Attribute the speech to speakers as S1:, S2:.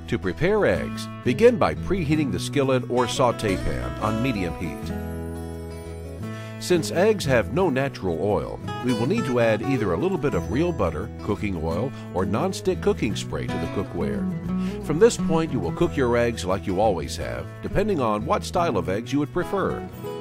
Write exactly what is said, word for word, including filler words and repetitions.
S1: To prepare eggs, begin by preheating the skillet or sauté pan on medium heat. Since eggs have no natural oil, we will need to add either a little bit of real butter, cooking oil, or non-stick cooking spray to the cookware. From this point, you will cook your eggs like you always have, depending on what style of eggs you would prefer.